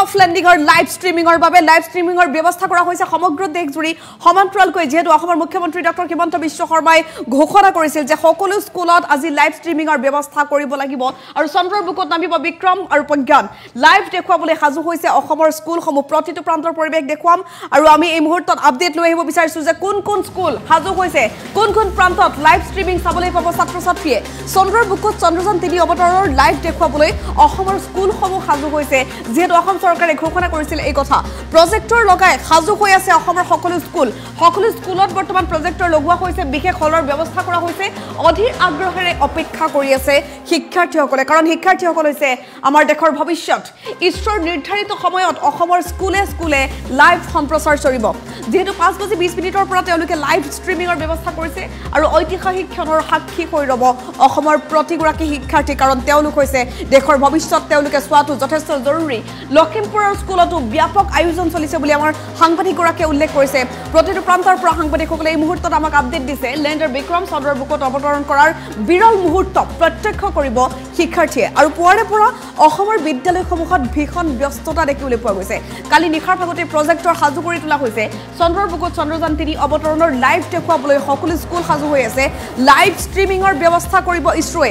soft ল্যান্ডিংৰ live ষ্ট্ৰীমিংৰ বাবে live ষ্ট্ৰীমিংৰ ব্যৱস্থা কৰা হৈছে সমগ্ৰ দেশ জুৰি সমান্তৰালকৈ যেহেতু অসমৰ মুখ্যমন্ত্ৰী ডক্টৰ হিমন্ত বিশ্ব শৰ্মাই ঘোষণা কৰিছিল যে সকলো স্কুলত আজি লাইভ ষ্ট্ৰীমিংৰ ব্যৱস্থা কৰিব লাগিব আৰু চন্দ্ৰৰ বুকুত নামিব বিক্ৰম আৰু প্ৰজ্ঞান লাইভ দেখুৱাবলৈ সাজু হৈছে অসমৰ স্কুলসমূহ প্ৰতিটো প্ৰান্তৰ পৰিৱেশ দেখুৱাম আৰু আমি এই মুহূৰ্তত আপডেট লৈ আহিব বিচাৰিছো যে কোন কোন স্কুল সাজু হৈছে কোন কোন প্ৰান্তত লাইভ ষ্ট্ৰীমিং চাবলৈ পাব ছাত্ৰ ছাত্ৰীয়ে চন্দ্ৰৰ বুকুত চন্দ্ৰযান ৩ অৱতৰণৰ লাইভ দেখুৱাবলৈ অসমৰ স্কুলসমূহ সাজু হৈছে যেহেতু অসম চৰকাৰে ঘোষণা কৰিছিল এই কথা প্ৰজেক্টৰ লগাই সাজু হৈ আছে অসমৰ সকলো স্কুলত বৰ্তমান প্ৰজেক্টৰ লগোৱা হৈছে বিশেষ হলৰ ব্যৱস্থা কৰা হৈছে অধীৰ আগ্ৰহেৰে অপেক্ষা কৰি আছে শিক্ষাৰ্থীসকলে কাৰণ শিক্ষাৰ্থীসকল হৈছে আমাৰ দেশৰ ভৱিষ্যত ইছৰৰ নিৰ্ধাৰিত সময়ত অসমৰ স্কুলে লাইভ সম্প্ৰচাৰ চলিব যেহেতু 5:20 পৰা তেওঁলোকে লাইভ ষ্ট্ৰীমিংৰ ব্যৱস্থা কৰিছে আৰু ঐতিহাসিক ক্ষণৰ সাক্ষী হৈ ৰব অসমৰ প্ৰতিগৰাকী শিক্ষাৰ্থী কাৰণ তেওঁলোক হৈছে দেশৰ ভৱিষ্যত তেওঁলোকে চোৱাটো যথেষ্ট জৰুৰী লখিমপুৰৰ স্কুলতো ব্যাপক আয়োজন চলিছে বুলি আমাৰ সাংবাদিকগৰাকীয়ে উল্লেখ কৰিছে প্ৰতিটো প্ৰান্তৰ পৰা সাংবাদিকসকলে এই মুহূৰ্তত আমাক আপডেট দিছে লেণ্ডাৰ বিক্ৰম চন্দ্ৰৰ বুকুত অৱতৰণ কৰাৰ বিৰল মুহূৰ্ত প্ৰত্যক্ষ কৰিব শিক্ষাৰ্থীয়ে আৰু পুৱাৰে পৰা অসমৰ বিদ্যালয়সমূহত ভীষণ ব্যস্ততা দেখিবলৈ পোৱা গৈছে কালি নিশাৰ ভাগতে প্ৰজেক্টৰ সাজু কৰি তোলা হৈছে চন্দ্ৰৰ বুকুত চন্দ্ৰযান ৩ অৱতৰণৰ লাইভ দেখুৱাবলৈ সকলো স্কুল সাজু হৈ আছে লাইভ ষ্ট্ৰীমিংৰ ব্যৱস্থা কৰিব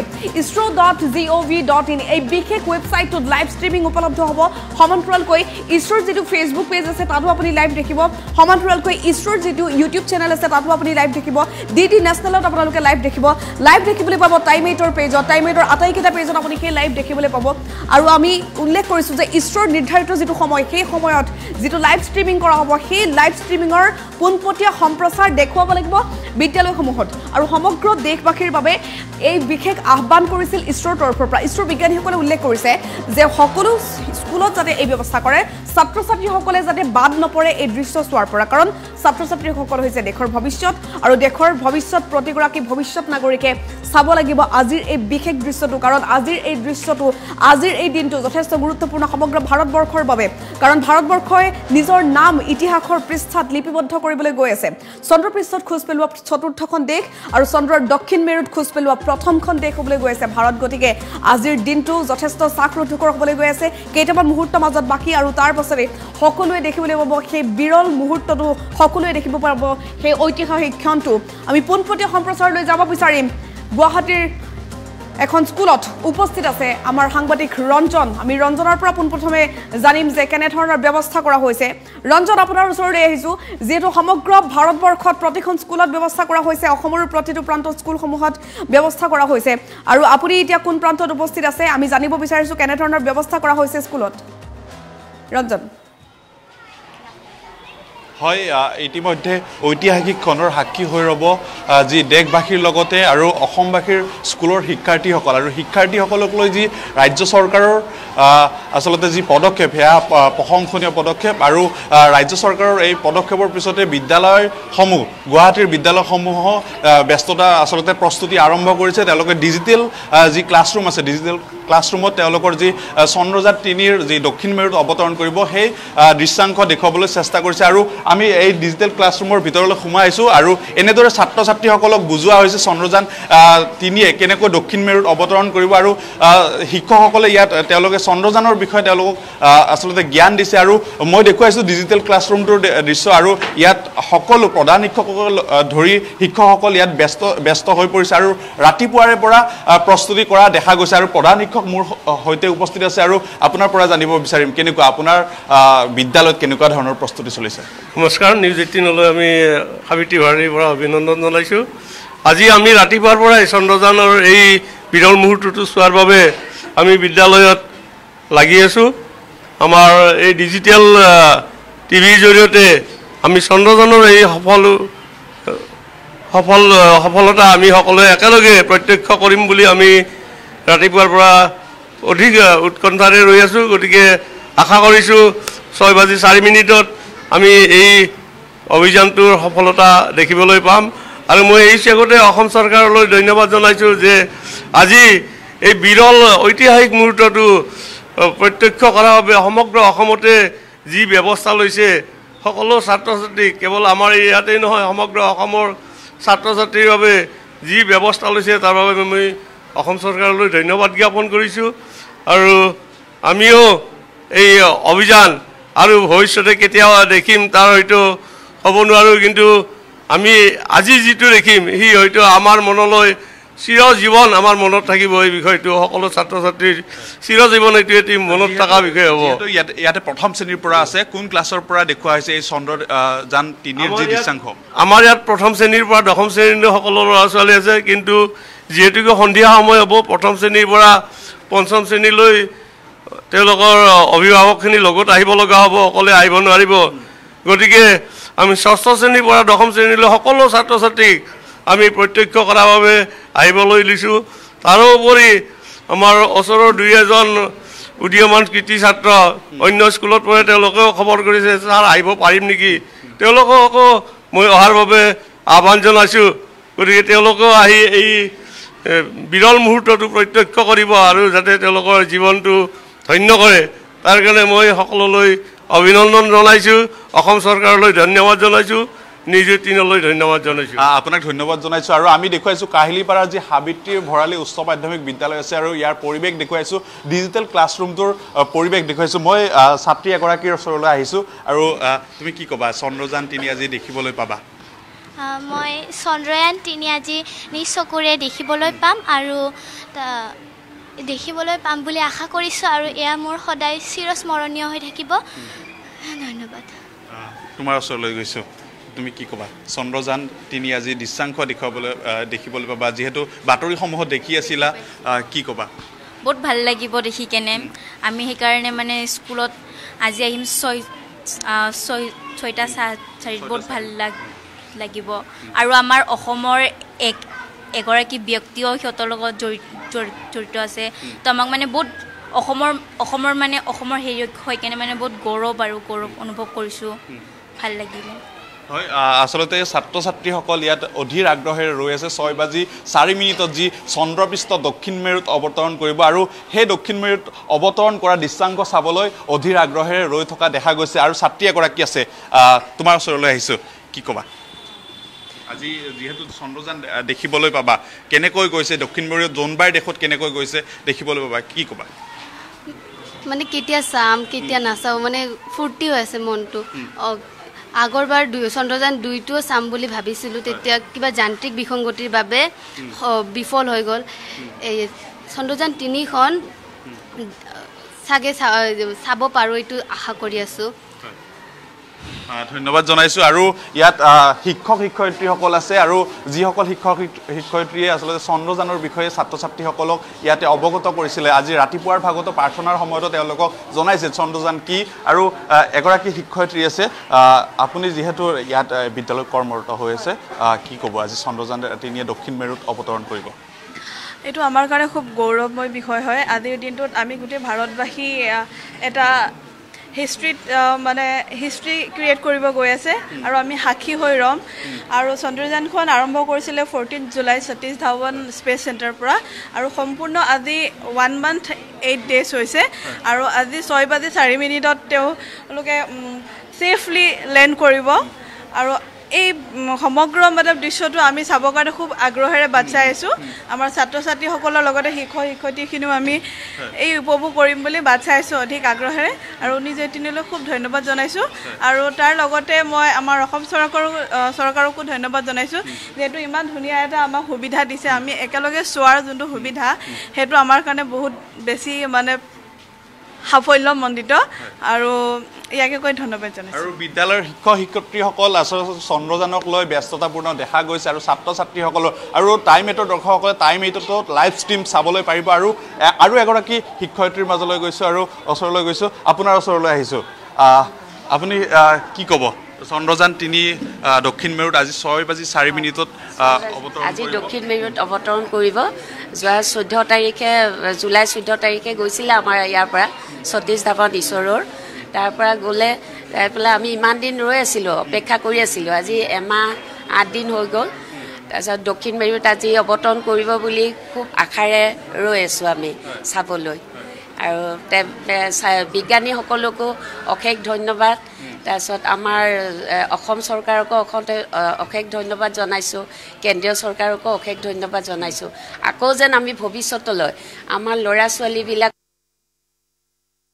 isro.gov.in এই বিশেষ ৱেবছাইটত লাইভ ষ্ট্ৰীমিং উপলব্ধ হ'ব সমান্তৰালকৈ ইছৰৰ যিটো ফেচবুক পেজ আছে তাতো আপুনি লাইভ দেখিব সমান্তৰালকৈ ইছৰৰ যিটো ইউটিউব চেনেল আছে তাতো আপুনি লাইভ দেখিব ডিডি নেশ্যনেলত আপোনালোকে লাইভ দেখিবলৈ পাব টাইমেটৰ পেজত টাইমেটৰ আটাইকেইটা পেজত আপুনি সেই লাইভ দেখিবলৈ পাব আৰু আমি উল্লেখ কৰিছোঁ যে ইছৰৰ নিৰ্ধাৰিত যিটো সময় সেই সময়ত যিটো লাইভ ষ্ট্ৰীমিং কৰা হ'ব সেই লাইভ ষ্ট্ৰীমিঙৰ পোনপটীয়া সম্প্ৰচাৰ দেখুৱাব লাগিব বিদ্যালয়সমূহত আৰু সমগ্ৰ দেশবাসীৰ বাবে এই বিশেষ আহ্বান কৰিছিল ইছৰৰ তৰফৰ পৰা ইছৰৰ বিজ্ঞানীসকলে উল্লেখ কৰিছে যে সকলো স্কুলত যাতে এই ব্যৱস্থা কৰে ছাত্ৰ ছাত্ৰীসকলে যাতে বাদ নপৰে এই দৃশ্য চোৱাৰ পৰা কাৰণ ছাত্ৰ ছাত্ৰীসকল হৈছে দেশৰ ভৱিষ্যত আৰু দেশৰ ভৱিষ্যত প্ৰতিগৰাকী ভৱিষ্যত নাগৰিকে চাব লাগিব আজিৰ এই বিশেষ দৃশ্যটো কাৰণ আজিৰ এই দিনটো যথেষ্ট গুৰুত্বপূৰ্ণ সমগ্ৰ ভাৰতবৰ্ষৰ বাবে কাৰণ ভাৰতবৰ্ষই নিজৰ নাম ইতিহাসৰ পৃষ্ঠাত লিপিবদ্ধ কৰিবলৈ গৈ আছে চন্দ্ৰপৃষ্ঠত খোজ পেলোৱা চতুৰ্থখন দেশ আৰু চন্দ্ৰৰ দক্ষিণ মেৰুত খোজ পেলোৱা প্ৰথমখন দেশ হ'বলৈ গৈ আছে ভাৰত গতিকে আজিৰ দিনটো যথেষ্ট চাকৰুদ্ধকৰ হ'বলৈ গৈ আছে কেইটামান মুহূৰ্তৰ মাজত বাকী আৰু তাৰ পাছতে সকলোৱে দেখিবলৈ পাব সেই বিৰল মুহূৰ্তটো সকলোৱে দেখিব পাব সেই ঐতিহাসিক ক্ষণটো আমি পোনপটীয়া সম্প্ৰচাৰলৈ যাব বিচাৰিম গুৱাহাটীৰ এখন স্কুলত উপস্থিত আছে আমাৰ সাংবাদিক ৰঞ্জন আমি ৰঞ্জনৰ পৰা পোনপ্ৰথমে জানিম যে কেনে ধৰণৰ ব্যৱস্থা কৰা হৈছে ৰঞ্জন আপোনাৰ ওচৰলৈ আহিছোঁ যেহেতু সমগ্ৰ ভাৰতবৰ্ষত প্ৰতিখন স্কুলত ব্যৱস্থা কৰা হৈছে অসমৰ প্ৰতিটো প্ৰান্তৰ স্কুলসমূহত ব্যৱস্থা কৰা হৈছে আৰু আপুনি এতিয়া কোন প্ৰান্তত উপস্থিত আছে আমি জানিব বিচাৰিছোঁ কেনে ধৰণৰ ব্যৱস্থা কৰা হৈছে স্কুলত ৰঞ্জন হয় ইতিমধ্যে ঐতিহাসিক ক্ষণৰ সাক্ষী হৈ ৰব যি দেশবাসীৰ লগতে আৰু অসমবাসীৰ স্কুলৰ শিক্ষাৰ্থীসকল আৰু শিক্ষাৰ্থীসকলক লৈ যি ৰাজ্য চৰকাৰৰ আসলতে যি পদক্ষেপ সেয়া প্ৰশংসনীয় পদক্ষেপ আৰু ৰাজ্য চৰকাৰৰ এই পদক্ষেপৰ পিছতে বিদ্যালয়সমূহ গুৱাহাটীৰ বিদ্যালয়সমূহ ব্যস্ততা আসলতে প্ৰস্তুতি আৰম্ভ কৰিছে তেওঁলোকে ডিজিটেল যি ক্লাছৰুম আছে ডিজিটেল ক্লাছৰুমত তেওঁলোকৰ যি চন্দ্ৰযান ৩ৰ যি দক্ষিণ মেৰুত অৱতৰণ কৰিব সেই দৃশ্যাংশ দেখুৱাবলৈ চেষ্টা কৰিছে আৰু আমি এই ডিজিটেল ক্লাছৰুমৰ ভিতৰলৈ সোমাই আহিছোঁ আৰু এনেদৰে ছাত্ৰ ছাত্ৰীসকলক বুজোৱা হৈছে চন্দ্ৰযান ৩য়ে কেনেকৈ দক্ষিণ মেৰুত অৱতৰণ কৰিব আৰু শিক্ষকসকলে ইয়াত তেওঁলোকে চন্দ্ৰযানৰ বিষয়ে তেওঁলোকক আসলতে জ্ঞান দিছে আৰু মই দেখুৱাইছোঁ ডিজিটেল ক্লাছৰুমটোৰ দৃশ্য আৰু ইয়াত সকলো প্ৰধান শিক্ষকসকল ধৰি শিক্ষকসকল ইয়াত ব্যস্ত হৈ পৰিছে আৰু ৰাতিপুৱাৰে পৰা প্ৰস্তুতি কৰা দেখা গৈছে আৰু প্ৰধান শিক্ষক মোৰ সৈতে উপস্থিত আছে আৰু আপোনাৰ পৰা জানিব বিচাৰিম কেনেকুৱা আপোনাৰ বিদ্যালয়ত কেনেকুৱা ধৰণৰ প্ৰস্তুতি চলিছে নমস্কাৰ নিউজ 18লৈ আমি সাবিত্ৰী ভাৰীৰ পৰা অভিনন্দন জনাইছোঁ আজি আমি ৰাতিপুৱাৰ পৰাই চন্দ্ৰযানৰ এই বিৰল মুহূৰ্তটো চোৱাৰ বাবে আমি বিদ্যালয়ত লাগি আছোঁ আমাৰ এই ডিজিটেল টিভিৰ জৰিয়তে আমি চন্দ্ৰযানৰ এই সফলতা আমি সকলোৱে একেলগে প্ৰত্যক্ষ কৰিম বুলি আমি ৰাতিপুৱাৰ পৰা অধিক উৎকণ্ঠাৰে ৰৈ আছোঁ গতিকে আশা কৰিছোঁ 6:04 আমি এই অভিযানটোৰ সফলতা দেখিবলৈ পাম আৰু মই এই চেগতে অসম চৰকাৰলৈ ধন্যবাদ জনাইছোঁ যে আজি এই বিৰল ঐতিহাসিক মুহূৰ্তটো প্ৰত্যক্ষ কৰাৰ বাবে সমগ্ৰ অসমতে যি ব্যৱস্থা লৈছে সকলো ছাত্ৰ ছাত্ৰী কেৱল আমাৰ ইয়াতেই নহয় সমগ্ৰ অসমৰ ছাত্ৰ ছাত্ৰীৰ বাবে যি ব্যৱস্থা লৈছে তাৰ বাবে মই অসম চৰকাৰলৈ ধন্যবাদ জ্ঞাপন কৰিছোঁ আৰু আমিও এই অভিযান আৰু ভৱিষ্যতে কেতিয়াও দেখিম তাৰ হয়তো হ'ব নোৱাৰোঁ কিন্তু আমি আজি যিটো দেখিম সি হয়তো আমাৰ মনলৈ চিৰজীৱন আমাৰ মনত থাকিব এই বিষয়টো সকলো ছাত্ৰ ছাত্ৰীৰ চিৰজীৱন এইটো এটি মনত থকা বিষয় হ'ব ইয়াতে প্ৰথম শ্ৰেণীৰ পৰা আছে কোন ক্লাছৰ পৰা দেখুওৱা হৈছে এই চন্দ্ৰযান ৩ৰ যি দৃশ্যাংশ আমাৰ ইয়াত প্ৰথম শ্ৰেণীৰ পৰা দশম শ্ৰেণীলৈ সকলো ল'ৰা ছোৱালী আছে কিন্তু যিহেতুকে সন্ধিয়া সময় হ'ব প্ৰথম শ্ৰেণীৰ পৰা পঞ্চম শ্ৰেণীলৈ তেওঁলোকৰ অভিভাৱকখিনি লগত আহিব লগা হ'ব অকলে আহিব নোৱাৰিব গতিকে আমি ষষ্ঠ শ্ৰেণীৰ পৰা দশম শ্ৰেণীলৈ সকলো ছাত্ৰ ছাত্ৰীক আমি প্ৰত্যক্ষ কৰাৰ বাবে আহিবলৈ লৈছোঁ তাৰোপৰি আমাৰ ওচৰৰ দুই এজন উদীয়মান কৃতি ছাত্ৰ অন্য স্কুলত পঢ়ে তেওঁলোকেও খবৰ কৰিছে ছাৰ আহিব পাৰিম নেকি তেওঁলোককো মই অহাৰ বাবে আহ্বান জনাইছোঁ গতিকে তেওঁলোকেও আহি এই বিৰল মুহূৰ্তটো প্ৰত্যক্ষ কৰিব আৰু যাতে তেওঁলোকৰ জীৱনটো ধন্য কৰে তাৰ কাৰণে মই সকলোলৈ অভিনন্দন জনাইছোঁ অসম চৰকাৰলৈ ধন্যবাদ জনাইছোঁ নিজে তিনলৈ ধন্যবাদ জনাইছোঁ আপোনাক ধন্যবাদ জনাইছোঁ আৰু আমি দেখুৱাইছোঁ কাহিলীপাৰাৰ যি সাবিত্ৰী ভৰালী উচ্চ মাধ্যমিক বিদ্যালয় আছে আৰু ইয়াৰ পৰিৱেশ দেখুৱাইছোঁ ডিজিটেল ক্লাছৰুমটোৰ পৰিৱেশ দেখুৱাইছোঁ মই ছাত্ৰী এগৰাকীৰ ওচৰলৈ আহিছোঁ আৰু তুমি কি ক'বা চন্দ্ৰযান ৩ আজি দেখিবলৈ পাবা মই চন্দ্ৰযান ৩ আজি নিজ চকুৰে দেখিবলৈ পাম আৰু দেখিবলৈ পাম বুলি আশা কৰিছোঁ আৰু এয়া মোৰ সদায় চিৰস্মৰণীয় হৈ থাকিব ধন্যবাদ তোমাৰ ওচৰলৈ গৈছোঁ তুমি কি ক'বা চন্দ্ৰযান ৩ আজি দৃশ্যাংশ দেখিবলৈ পাবা যিহেতু বাতৰিসমূহত দেখি আছিলা কি ক'বা বহুত ভাল লাগিব দেখি কেনে আমি সেইকাৰণে মানে স্কুলত আজি আহিম ৬টা ৪ বহুত ভাল লাগিব আৰু আমাৰ অসমৰ এগৰাকী ব্যক্তিও সিহঁতৰ লগত জড়িত আছে তো আমাক মানে বহুত অসমৰ মানে অসমৰ হেৰি হৈ কেনে মানে বহুত গৌৰৱ অনুভৱ কৰিছোঁ ভাল লাগিব হয় আসলতে ছাত্ৰ ছাত্ৰীসকল ইয়াত অধীৰ আগ্ৰহেৰে ৰৈ আছে ৬:০৪ যি চন্দ্ৰপৃষ্ঠ দক্ষিণ মেৰুত অৱতৰণ কৰিব আৰু সেই দক্ষিণ মেৰুত অৱতৰণ কৰা দৃশ্যাংশ চাবলৈ অধীৰ আগ্ৰহেৰে ৰৈ থকা দেখা গৈছে আৰু ছাত্ৰী এগৰাকী আছে তোমাৰ ওচৰলৈ আহিছোঁ কি ক'বা আজি যেহেতু চন্দ্ৰযান দেখিবলৈ পাবা কেনেকৈ গৈছে দক্ষিণ মেৰুত জোনবাইৰ দেশত কেনেকৈ গৈছে দেখিবলৈ পাবা কি ক'বা মানে কেতিয়া চাম কেতিয়া নাচাওঁ মানে ফূৰ্তি হৈ আছে মনটো আগৰবাৰ চন্দ্ৰযান ২টো চাম বুলি ভাবিছিলোঁ তেতিয়া কিবা যান্ত্ৰিক বিসংগতিৰ বাবে বিফল হৈ গ'ল এই চন্দ্ৰযান ৩খন চাগে চাব পাৰোঁ এইটো আশা কৰি আছোঁ ধন্যবাদ জনাইছোঁ আৰু ইয়াত শিক্ষক শিক্ষয়িত্ৰীসকল আছে আৰু যিসকল শিক্ষক শিক্ষয়িত্ৰীয়ে আচলতে চন্দ্ৰযানৰ বিষয়ে ছাত্ৰ ছাত্ৰীসকলক ইয়াতে অৱগত কৰিছিলে আজি ৰাতিপুৱাৰ ভাগতো প্ৰাৰ্থনাৰ সময়তো তেওঁলোকক জনাইছে চন্দ্ৰযান কি আৰু এগৰাকী শিক্ষয়িত্ৰী আছে আপুনি যিহেতু ইয়াত বিদ্যালয়ত কৰ্মৰত হৈ আছে কি ক'ব আজি চন্দ্ৰযান ৩ দক্ষিণ মেৰুত অৱতৰণ কৰিব এইটো আমাৰ কাৰণে খুব গৌৰৱময় বিষয় হয় আজিৰ দিনটোত আমি গোটেই ভাৰতবাসী এটা হিষ্ট্ৰী ক্ৰিয়েট কৰিব গৈ আছে আৰু আমি সাক্ষী হৈ ৰম আৰু চন্দ্ৰযানখন আৰম্ভ কৰিছিলে 14 জুলাই সতীশ ধাৱন স্পেচ চেণ্টাৰৰ পৰা আৰু সম্পূৰ্ণ আজি 1 month 8 days হৈছে আৰু আজি ৬:০৪ তেওঁলোকে ছেফলি লেণ্ড কৰিব আৰু এই সমগ্ৰ দৃশ্যটো আমি চাবৰ কাৰণে খুব আগ্ৰহেৰে বাট চাই আছোঁ আমাৰ ছাত্ৰ ছাত্ৰীসকলৰ লগতে শিক্ষক শিক্ষয়িত্ৰীখিনিও আমি এই উপভোগ কৰিম বুলি বাট চাই আছোঁ অধিক আগ্ৰহেৰে আৰু নিজে তিনিলৈ খুব ধন্যবাদ জনাইছোঁ আৰু তাৰ লগতে মই আমাৰ অসম চৰকাৰকো ধন্যবাদ জনাইছোঁ যিহেতু ইমান ধুনীয়া এটা আমাক সুবিধা দিছে আমি একেলগে চোৱাৰ যোনটো সুবিধা সেইটো আমাৰ কাৰণে বহুত বেছি মানে সাফল্যমণ্ডিত আৰু ইয়াকে কৈ ধন্যবাদ জনাইছোঁ আৰু বিদ্যালয়ৰ শিক্ষক শিক্ষয়িত্ৰীসকল আচলতে চন্দ্ৰযানক লৈ ব্যস্ততাপূৰ্ণ দেখা গৈছে আৰু ছাত্ৰ ছাত্ৰীসকলৰ আৰু টাইম 8ৰ দৰ্শকসকলে টাইম 8তো লাইভ ষ্ট্ৰীম চাবলৈ পাৰিব আৰু এগৰাকী শিক্ষয়িত্ৰীৰ মাজলৈ গৈছোঁ আৰু ওচৰলৈ গৈছোঁ আপোনাৰ ওচৰলৈ আহিছোঁ আপুনি কি ক'ব চন্দ্ৰযান ৩ দক্ষিণ মেৰুত আজি ৬:০৪ অৱতৰণ আজি দক্ষিণ মেৰুত অৱতৰণ কৰিব যোৱা 14 তাৰিখে জুলাই 14 তাৰিখে গৈছিলে আমাৰ ইয়াৰ পৰা সতীশ ধাৱন ঈশ্বৰৰ তাৰ পৰা গ'লে তাই পেলাই আমি ইমান দিন ৰৈ আছিলোঁ অপেক্ষা কৰি আছিলোঁ আজি এমাহ 8 দিন হৈ গ'ল তাৰপিছত দক্ষিণ মেৰুত আজি অৱতৰণ কৰিব বুলি খুব আশাৰে ৰৈ আছোঁ আমি চাবলৈ আৰু বিজ্ঞানীসকলকো অশেষ ধন্যবাদ তাৰপিছত আমাৰ অসম চৰকাৰকো অশেষ ধন্যবাদ জনাইছোঁ কেন্দ্ৰীয় চৰকাৰকো অশেষ ধন্যবাদ জনাইছোঁ আকৌ যেন আমি ভৱিষ্যতলৈ আমাৰ ল'ৰা ছোৱালীবিলাক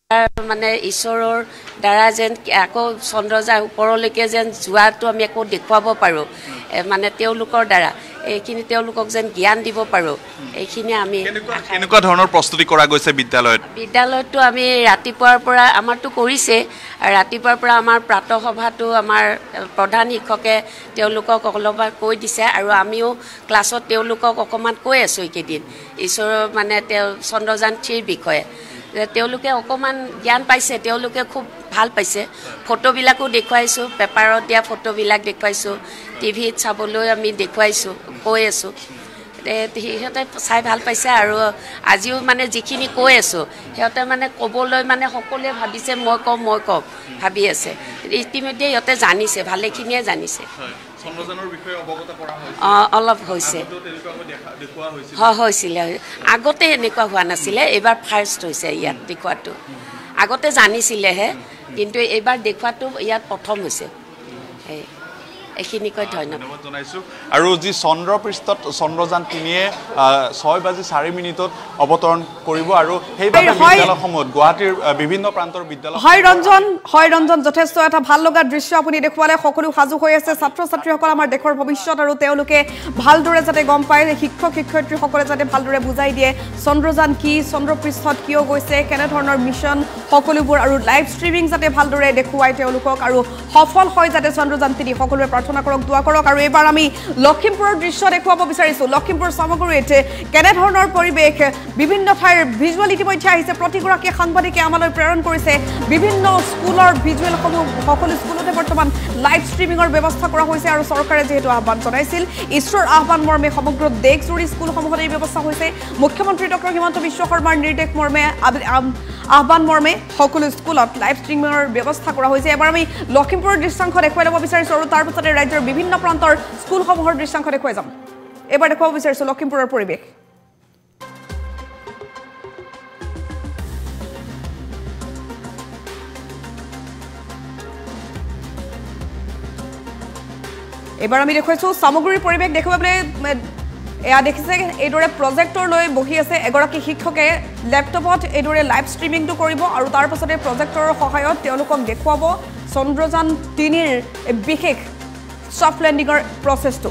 মানে ঈশ্বৰৰ দ্বাৰা যেন আকৌ চন্দ্ৰযান ওপৰলৈকে যেন যোৱাটো আমি আকৌ দেখুৱাব পাৰোঁ মানে তেওঁলোকৰ দ্বাৰা এইখিনি তেওঁলোকক যেন জ্ঞান দিব পাৰোঁ এইখিনি আমি কেনেকুৱা ধৰণৰ প্ৰস্তুতি কৰা গৈছে বিদ্যালয়তো আমি ৰাতিপুৱাৰ পৰা আমাৰতো কৰিছে আৰু ৰাতিপুৱাৰ পৰা আমাৰ প্ৰাতঃসভাটো আমাৰ প্ৰধান শিক্ষকে তেওঁলোকক অলপমান কৈ দিছে আৰু আমিও ক্লাছত তেওঁলোকক অকণমান কৈ আছোঁ এইকেইদিন ঈশ্বৰৰ মানে তেওঁ চন্দ্ৰযান 3ৰ বিষয়ে তেওঁলোকে অকণমান জ্ঞান পাইছে তেওঁলোকে খুব ভাল পাইছে ফটোবিলাকো দেখুৱাইছোঁ পেপাৰত দিয়া ফটোবিলাক দেখুৱাইছোঁ টিভিত চাবলৈ আমি দেখুৱাইছোঁ কৈ আছোঁ সিহঁতে চাই ভাল পাইছে আৰু আজিও মানে যিখিনি কৈ আছোঁ সিহঁতে মানে ক'বলৈ মানে সকলোৱে ভাবিছে মই ক'ম ভাবি আছে ইতিমধ্যে সিহঁতে জানিছে ভালেখিনিয়ে জানিছে অলপ হৈছে হৈছিলে আগতে এনেকুৱা হোৱা নাছিলে এইবাৰ ফাৰ্ষ্ট হৈছে ইয়াত দেখুৱাটো আগতে জানিছিলেহে কিন্তু এইবাৰ দেখুৱাটো ইয়াত প্ৰথম হৈছে এইখিনিকৈ ধন্যবাদ জনাইছোঁ আৰু যি চন্দ্ৰপৃষ্ঠত চন্দ্ৰযান 3-এ 6:04 অৱতৰণ কৰিব আৰু সেইবাবে বিদ্যালয়সমূহত গুৱাহাটীৰ বিভিন্ন প্ৰান্তৰ বিদ্যালয় হয় ৰঞ্জন যথেষ্ট এটা ভাল লগা দৃশ্য আপুনি দেখুৱালে সকলো সাজু হৈ আছে ছাত্ৰ ছাত্ৰীসকল আমাৰ দেশৰ ভৱিষ্যত আৰু তেওঁলোকে ভালদৰে যাতে গম পায় শিক্ষক শিক্ষয়িত্ৰীসকলে যাতে ভালদৰে বুজাই দিয়ে চন্দ্ৰযান কি চন্দ্ৰপৃষ্ঠত কিয় গৈছে কেনেধৰণৰ মিছন সকলোবোৰ আৰু লাইভ ষ্ট্ৰীমিং যাতে ভালদৰে দেখুৱাই তেওঁলোকক আৰু সফল হয় যাতে চন্দ্ৰযান 3 সকলোৱে প্ৰাৰ্থনা কৰক দোৱা কৰক আৰু এবাৰ আমি লখিমপুৰৰ দৃশ্য দেখুৱাব বিচাৰিছোঁ লখিমপুৰ সামগ্ৰীত কেনেধৰণৰ পৰিৱেশ বিভিন্ন ঠাইৰ ভিজুৱেল ইতিমধ্যে আহিছে প্ৰতিগৰাকী সাংবাদিকে আমালৈ প্ৰেৰণ কৰিছে বিভিন্ন স্কুলৰ ভিজুৱেলসমূহ সকলো স্কুলতে বৰ্তমান লাইভ ষ্ট্ৰীমিঙৰ ব্যৱস্থা কৰা হৈছে আৰু চৰকাৰে যিহেতু আহ্বান জনাইছিল ঈশ্বৰৰ আহ্বান মৰ্মে সমগ্ৰ দেশজুৰি স্কুলসমূহত এই ব্যৱস্থা হৈছে মুখ্যমন্ত্ৰী ডক্টৰ হিমন্ত বিশ্ব শৰ্মাৰ নিৰ্দেশ মৰ্মে আহ্বান মৰ্মে সকলো স্কুলত লাইভ ষ্ট্ৰীমিঙৰ ব্যৱস্থা কৰা হৈছে এবাৰ আমি লখিমপুৰৰ দৃশ্যাংশ দেখুৱাই ল'ব বিচাৰিছোঁ আৰু তাৰ পাছতে ৰাজ্যৰ বিভিন্ন প্ৰান্তৰ স্কুলসমূহৰ দৃশ্যাংশ দেখুৱাই যাম এবাৰ দেখুৱাব বিচাৰিছোঁ লখিমপুৰৰ পৰিৱেশ এবাৰ আমি দেখুৱাইছোঁ সামগ্ৰীৰ পৰিৱেশ দেখুৱাবলৈ এয়া দেখিছে এইদৰে প্ৰজেক্টৰ লৈ বহি আছে এগৰাকী শিক্ষকে লেপটপত এইদৰে লাইভ ষ্ট্ৰীমিংটো কৰিব আৰু তাৰ পাছতে প্ৰজেক্টৰৰ সহায়ত তেওঁলোকক দেখুৱাব চন্দ্ৰযান 3ৰ বিশেষ সফট লেণ্ডিঙৰ প্ৰচেছটো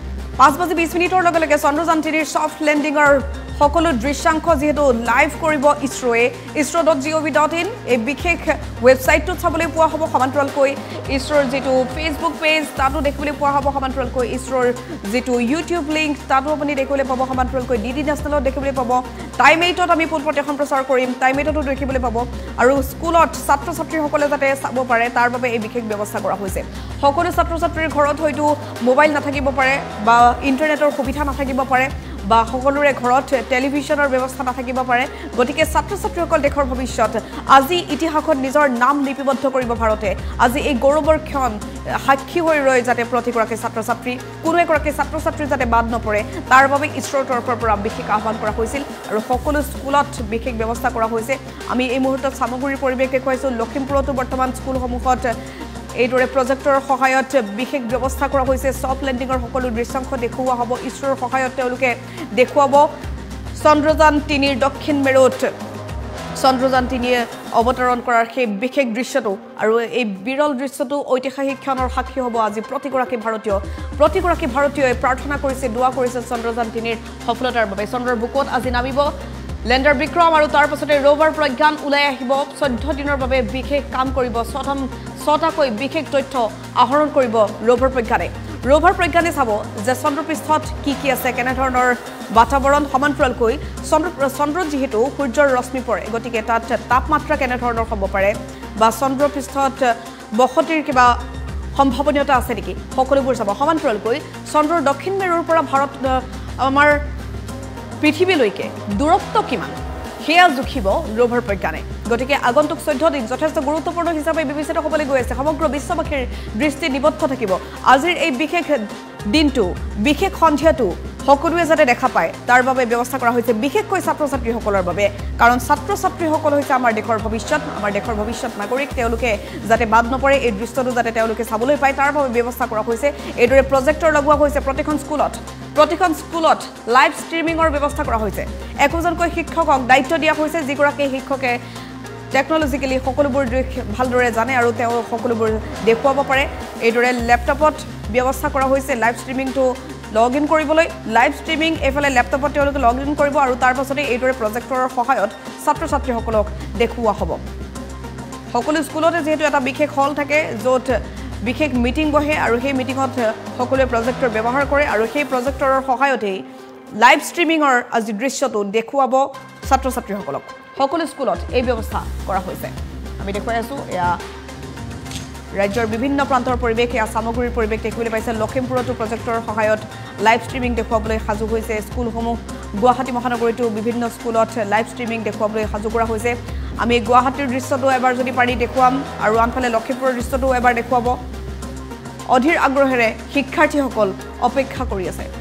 5:20 লগে লগে চন্দ্ৰযান 3ৰ সফট লেণ্ডিঙৰ সকলো দৃশ্যাংশ যেহেতু লাইভ কৰিব ইছৰোৱে isro.gov.in এই বিশেষ ৱেবছাইটটোত চাবলৈ পোৱা হ'ব সমান্তৰালকৈ ইছৰোৰ যেটো ফেসবুক পেজ তাতো দেখিবলৈ পোৱা হ'ব সমান্তৰালকৈ ইছৰোৰ যেটো ইউটিউব লিংক তাতো আপুনি দেখিবলৈ পাব সমান্তৰালকৈ ডিডি নেশ্যনেলত দেখিবলৈ পাব টাইম 8ত আমি পোনপটীয়া সম্প্ৰচাৰ কৰিম টাইম 8তো দেখিবলৈ পাব আৰু স্কুলত ছাত্ৰ ছাত্ৰীসকলে যাতে চাব পাৰে তাৰ বাবে এই বিশেষ ব্যৱস্থা কৰা হৈছে সকলো ছাত্ৰ ছাত্ৰীৰ ঘৰত হয়তো মোবাইল নাথাকিব পাৰে বা ইন্টাৰনেটৰ সুবিধা নাথাকিব পাৰে বা সকলোৰে ঘৰত টেলিভিছনৰ ব্যৱস্থা নাথাকিব পাৰে গতিকে ছাত্ৰ ছাত্ৰীসকল দেশৰ ভৱিষ্যত আজি ইতিহাসত নিজৰ নাম লিপিবদ্ধ কৰিব ভাৰতে আজি এই গৌৰৱৰ ক্ষণ সাক্ষী হৈ ৰৈ যাতে প্ৰতিগৰাকী ছাত্ৰ ছাত্ৰী কোনো একগৰাকী ছাত্ৰ ছাত্ৰী যাতে বাদ নপৰে তাৰ বাবে ইছৰোৰ তৰফৰ পৰা বিশেষ আহ্বান কৰা হৈছিল আৰু সকলো স্কুলত বিশেষ ব্যৱস্থা কৰা হৈছে আমি এই মুহূৰ্তত সামগ্ৰীৰ পৰিৱেশ দেখুৱাইছোঁ লখিমপুৰতো বৰ্তমান স্কুলসমূহত এইদৰে প্ৰজেক্টৰ সহায়ত বিশেষ ব্যৱস্থা কৰা হৈছে সফট লেণ্ডিঙৰ সকলো দৃশ্যাংশ দেখুওৱা হ'ব ইছৰোৰ সহায়ত তেওঁলোকে দেখুৱাব চন্দ্ৰযান 3ৰ দক্ষিণ মেৰুত চন্দ্ৰযান 3য়ে অৱতৰণ কৰাৰ সেই বিশেষ দৃশ্যটো আৰু এই বিৰল দৃশ্যটো ঐতিহাসিক ক্ষণৰ সাক্ষী হ'ব আজি প্ৰতিগৰাকী ভাৰতীয়ই প্ৰাৰ্থনা কৰিছে দোৱা কৰিছে চন্দ্ৰযান 3ৰ সফলতাৰ বাবে চন্দ্ৰৰ বুকুত আজি নামিব লেণ্ডাৰ বিক্ৰম আৰু তাৰ পাছতে ৰোভাৰ প্ৰজ্ঞান ওলাই আহিব 14 দিনৰ বাবে বিশেষ কাম কৰিব ছটাকৈ বিশেষ তথ্য আহৰণ কৰিব ৰোভাৰ প্ৰজ্ঞানে চাব যে চন্দ্ৰপৃষ্ঠত কি আছে কেনেধৰণৰ বাতাবৰণ সমান্তৰালকৈ চন্দ্ৰত যিহেতু সূৰ্যৰ ৰশ্মি পৰে গতিকে তাত তাপমাত্ৰা কেনেধৰণৰ হ'ব পাৰে বা চন্দ্ৰপৃষ্ঠত বসতিৰ কিবা সম্ভাৱনীয়তা আছে নেকি সকলোবোৰ চাব সমান্তৰালকৈ চন্দ্ৰৰ দক্ষিণ মেৰুৰ পৰা ভাৰত আমাৰ পৃথিৱীলৈকে দূৰত্ব কিমান সেয়া জুখিব ৰোভাৰ প্ৰজ্ঞানে গতিকে আগন্তুক 14 দিন যথেষ্ট গুৰুত্বপূৰ্ণ হিচাপে বিবেচিত হ'বলৈ গৈ আছে সমগ্ৰ বিশ্ববাসীৰ দৃষ্টি নিবদ্ধ থাকিব আজিৰ এই বিশেষ দিনটো বিশেষ সন্ধিয়াটো সকলোৱে যাতে দেখা পায় তাৰ বাবে ব্যৱস্থা কৰা হৈছে বিশেষকৈ ছাত্ৰ ছাত্ৰীসকলৰ বাবে কাৰণ ছাত্ৰ ছাত্ৰীসকল হৈছে আমাৰ দেশৰ ভৱিষ্যত নাগৰিক তেওঁলোকে যাতে বাদ নপৰে এই দৃশ্যটো যাতে তেওঁলোকে চাবলৈ পায় তাৰ বাবে ব্যৱস্থা কৰা হৈছে এইদৰে প্ৰজেক্টৰ লগোৱা হৈছে প্ৰতিখন স্কুলত লাইভ ষ্ট্ৰীমিঙৰ ব্যৱস্থা কৰা হৈছে একোজনকৈ শিক্ষকক দায়িত্ব দিয়া হৈছে যিগৰাকী শিক্ষকে টেকন'লজিকেলি সকলোবোৰ ভালদৰে জানে আৰু তেওঁ সকলোবোৰ দেখুৱাব পাৰে এইদৰে লেপটপত ব্যৱস্থা কৰা হৈছে লাইভ ষ্ট্ৰীমিংটো লগ ইন কৰিবলৈ লাইভ ষ্ট্ৰীমিং এইফালে লেপটপত তেওঁলোকে লগ ইন কৰিব আৰু তাৰ পাছতে এইদৰে প্ৰজেক্টৰৰ সহায়ত ছাত্ৰ ছাত্ৰীসকলক দেখুওৱা হ'ব সকলো স্কুলতে যেহেতু এটা বিশেষ হল থাকে য'ত বিশেষ মিটিং বহে আৰু সেই মিটিঙত সকলোৱে প্ৰজেক্টৰ ব্যৱহাৰ কৰে আৰু সেই প্ৰজেক্টৰৰ সহায়তেই লাইভ ষ্ট্ৰীমিঙৰ আজি দৃশ্যটো দেখুৱাব ছাত্ৰ ছাত্ৰীসকলক সকলো স্কুলত এই ব্যৱস্থা কৰা হৈছে আমি দেখুৱাই আছো এয়া ৰাজ্যৰ বিভিন্ন প্ৰান্তৰ পৰিৱেশ এয়া সামগ্ৰীৰ পৰিৱেশ দেখিবলৈ পাইছে লখিমপুৰতো প্ৰজেক্টৰ সহায়ত লাইভ ষ্ট্ৰীমিং দেখুৱাবলৈ সাজু হৈছে স্কুলসমূহ গুৱাহাটী মহানগৰীতো বিভিন্ন স্কুলত লাইভ ষ্ট্ৰীমিং দেখুৱাবলৈ সাজু কৰা হৈছে আমি গুৱাহাটীৰ দৃশ্যটো এবাৰ যদি পাৰি দেখুৱাম আৰু আনফালে লখিমপুৰৰ দৃশ্যটো এবাৰ দেখুৱাব অধীৰ আগ্ৰহেৰে শিক্ষাৰ্থীসকল অপেক্ষা কৰি আছে